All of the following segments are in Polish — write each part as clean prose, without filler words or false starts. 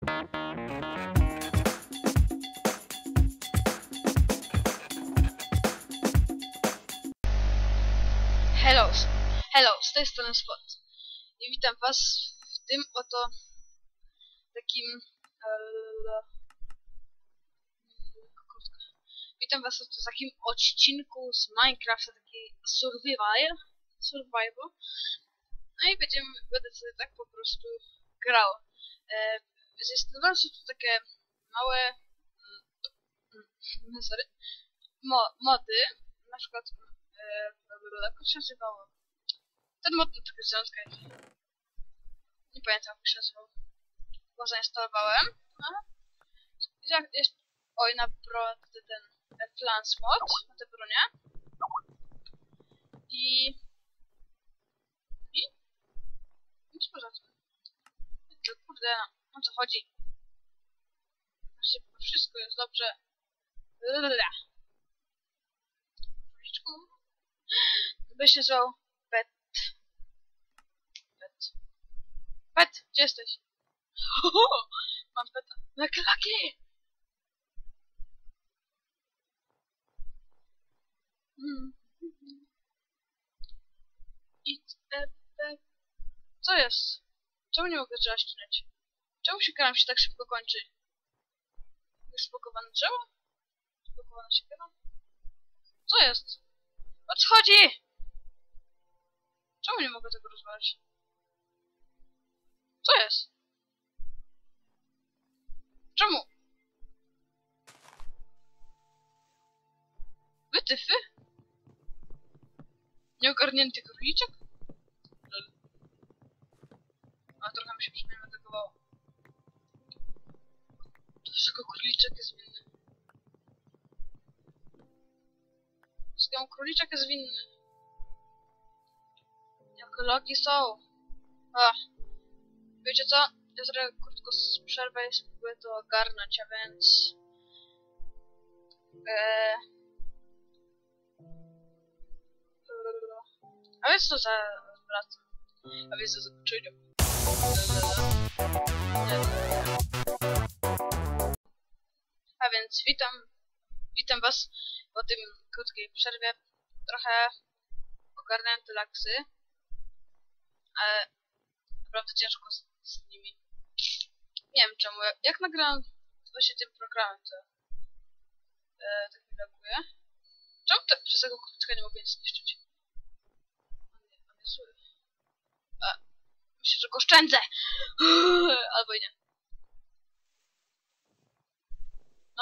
Hello, z tej strony Spot. I witam was w tym oto takim... Witam was w takim odcinku z Minecrafta, taki survival. No i będę sobie tak po prostu grał. Zastanawiam się tu takie małe mody, na przykład jak to się nazywało? Ten mod na tylko zątka jest. Nie pamiętam jak się nazywał. Bo zainstalowałem. Oj, na ten Flans mod, na tę bronię. I nic poza tym. Kurde, o co chodzi? Wszystko jest dobrze. Króliczku. By się zwał Pet. Pet, gdzie jesteś? Mam peta. Na klaki! Co jest? Czemu nie mogę drzewa ścinać? Czemu siekieram się tak szybko kończy? Już spakowane drzewo? Spakowana siekiera? Co jest? O co chodzi? Czemu nie mogę tego rozwalić? Co jest? Czemu? Wytyfy? Nieogarnięty króliczek? A trochę mi się przynajmniej atakowało. Dlaczego króliczek jest winny? Dlaczego króliczek jest winny? Jakie logi są? Ach. Wiecie co? Ja zrobię krótko przerwę i spróbuję to ogarnąć, a więc... A więc to wracam. A więc do zobaczenia. A więc witam was po tym krótkiej przerwie. Trochę ogarnąłem te laksy, ale naprawdę ciężko z nimi. Nie wiem czemu. Jak nagrałem właśnie tym programem, to tak mi laguje. Czemu przez tego krótka nie mogę nic zniszczyć? On jest zły. Myślę, że go oszczędzę! Albo i nie. No.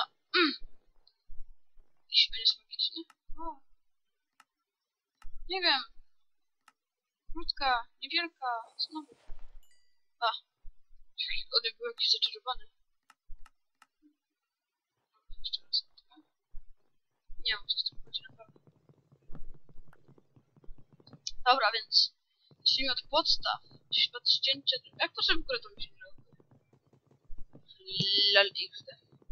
Jakiś on jest magiczny? O. Nie wiem. Krótka, niewielka, znowu. On był jakiś zaczarowany. Jeszcze raz. Nie wiem, co z tym chodzi naprawdę. Dobra, więc zacznijmy od podstaw. Świat ścięcia... Jak to sobie w ogóle to mi się nie robi? Lol XD.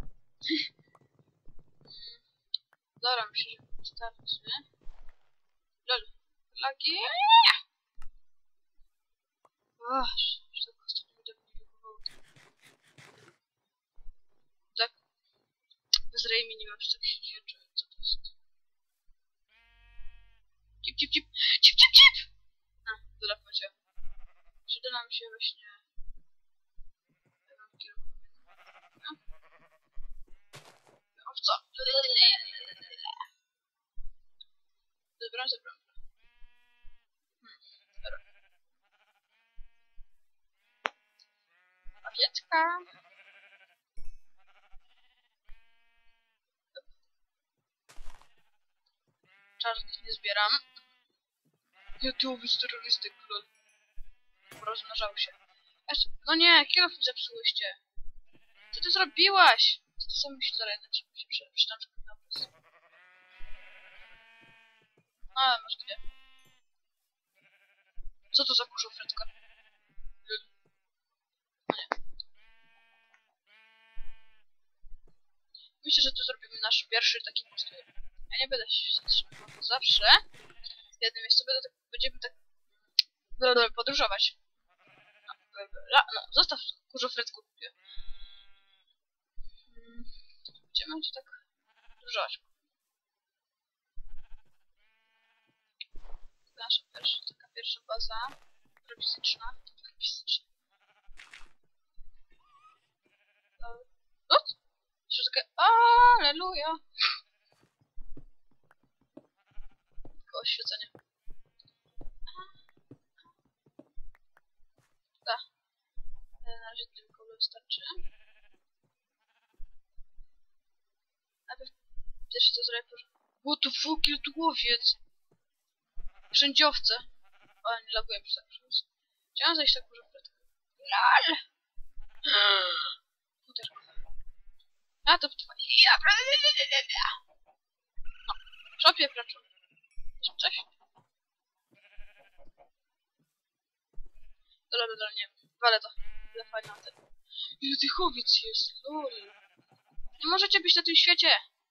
Dobra, myślę, że wystarczy. Lol. Lagi. Że tak ostatnio mi tak nie blokowało. Tak. Bez Raymi nie mam jeszcze takich rzeczy. Co to jest? Cip. Dobra, chodźcie. Przyda nam się właśnie... Owco! Dobra. Dobra. Pawietka. Czarnych nie zbieram. YouTube'owy terrorystyk, lol. Rozmnażał się. No nie, kilo zepsułyście. Co ty zrobiłaś? To samo mi się zaradzać. Przeczytam napis. A, masz dwie. Co to za kurzofretka? Myślę, że tu zrobimy nasz pierwszy taki postój. Ja nie będę się zatrzymywał zawsze. W jednym miejscu będziemy tak podróżować. No, zostaw kurzofretku. Gdzie będzie tak dużo ośmiu? Nasza taka pierwsza baza fizyczna. What? Że takie alleluja! Tylko oświecenie. Tak. Na razie tylko wystarczy. Najpierw pierwszy to zrobię proszę. What the fuck, ile tu łowiec? Wszędziowce. O, nie laguję przez tak przez. Chciałem zejść tak może w prędko. LAL! A to ja. No, szopie praczą. Cześć. Dobra, nie wiem. Walę to. Ile fajna ten. Ile tych owiec jest, lol. Nie możecie być na tym świecie.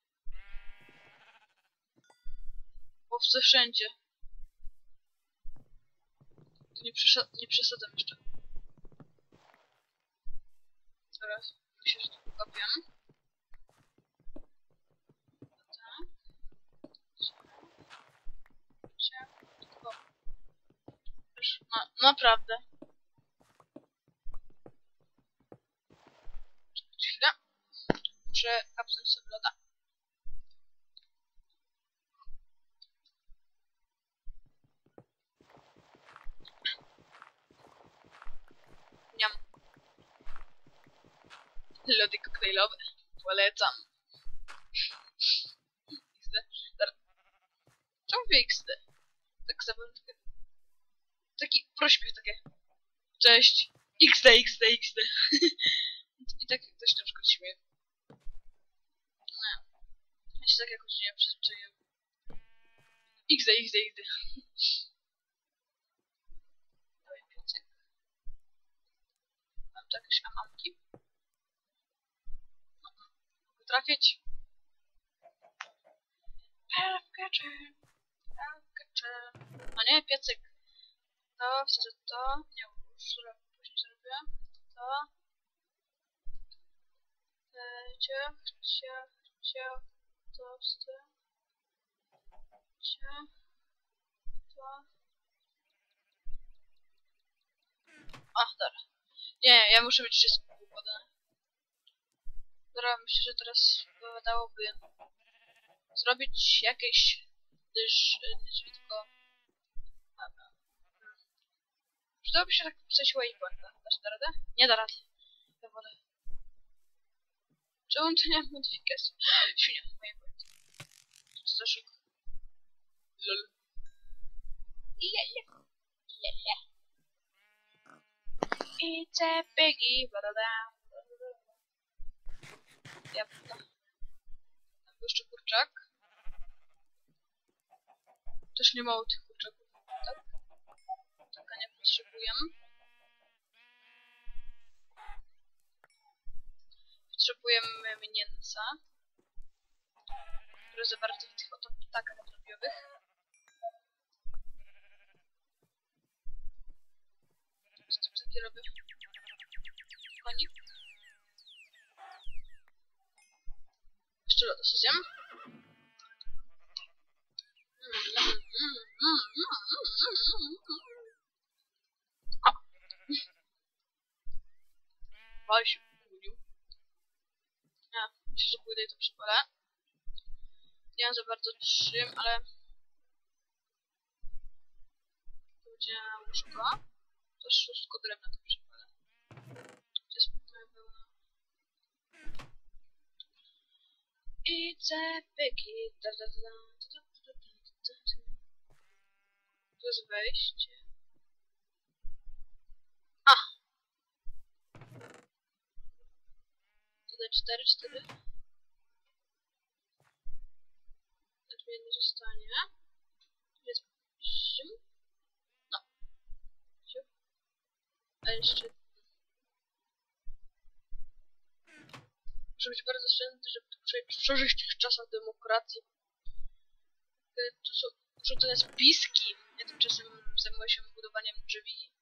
Owce wszędzie. To nie przesadzam jeszcze. Teraz myślę, że to pokopię. No, naprawdę. Chwilę. Muszę kapnąć sobie loda. Niam. Lody koktajlowe. Polecam. XD. Czemu wie XD? Tak zabawne. Taki prośmiech takie. Cześć. XD. I tak jak ktoś na przykład śmieje. No. Ja się tak jakoś nie przyzwyczaiłem. XD. Dawaj piecyk. Mam tu jakieś amamki. Mogę trafić. O nie, piecyk. To, wsadzę to. Nie, już później zrobię. To. To wsadzę. To. O, dobra. Nie, ja muszę mieć wszystko układane. Dobra, myślę, że teraz wypadałoby zrobić jakieś tylko... Przydałoby się tak pisać waypoint. Da radę? Nie da rady. Ja wolę. Czemu to nie ma modyfikacji? Świnia, waypoint. Co za szybko. Lol. Lele. It's a piggy. Jabłka. Tam był jeszcze kurczak. Też nie mało tych kurczaków, tak? Taka nie potrzebuję. Potrzebujemy mięsa, które zawarte w tych oto ptakach drobiowych. Co tu takie robię? Konik. Jeszcze lodosu zjem. O! Wal się kulił. Ja myślę, że pójdę i to przypalę. Nie mam za bardzo czym, ale... To będzie łóżko. To szóstko drewna to przypalę. Gdzie jest moja pełna? It's a piggy. Tu jest wejście. A! Tutaj 4. Odmiennie zostanie. Tu jest zium. No. Zium. A jeszcze... Muszę być bardzo szczęśliwy, żeby tu przeżyć w tych czasach demokracji. Kiedy tu są urządzone spiski. Ja tymczasem zajmuję się budowaniem drzwi.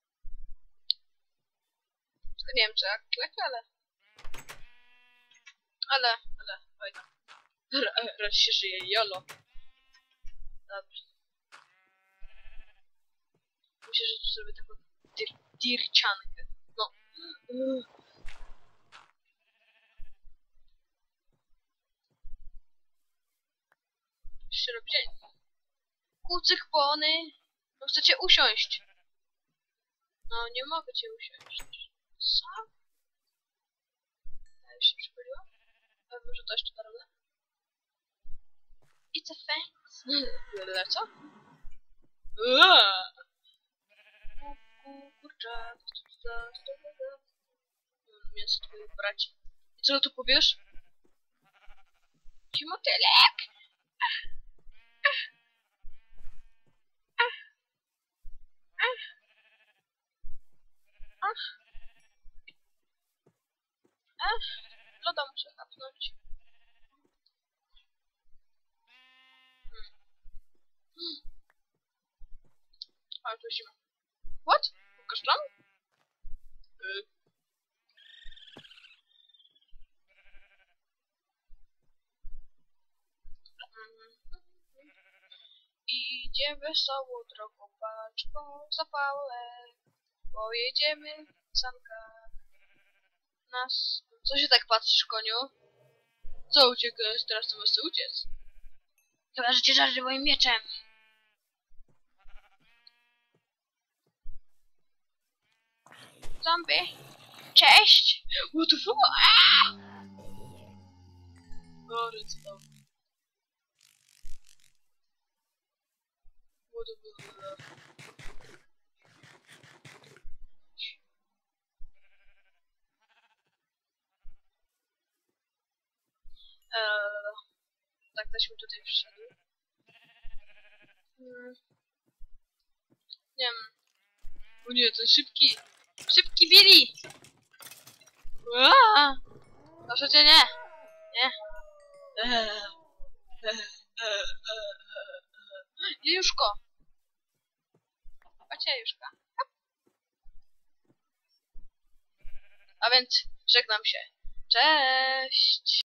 Tylko nie wiem czy jak lepiej, ale... Oj. Raz się żyje, jolo. Dobrze. Myślę, że tu zrobię taką dirciankę. No. Się robi dzień. Kucyk pony. No chcecie usiąść. No nie mogę cię usiąść. Co? Ja już się przypaliłam? Pewnie, że to jeszcze da radę. It's a thanks. Co? Kurczak. Mięso twoich braci. I co tu powiesz? Motylek! Loda muszę kapnąć. Ale to zima. What? Pokażtam? Idzie wesoło drogą paczką zapałek. Pojedziemy w sankach. Nas... Co się tak patrzysz, koniu? Co uciekasz? Teraz to masz co uciec. Chyba, że cię żarli moim mieczem. Zombie. Cześć! What the fuck? O, redstone. What the fuck? Tak ktoś mi tutaj wszedł. Nie wiem. O nie, ten szybki. Szybki Billy! Proszę cię, nie! Nie! Jejuszko! Chodźcie, Jejuszka. A więc żegnam się. Cześć!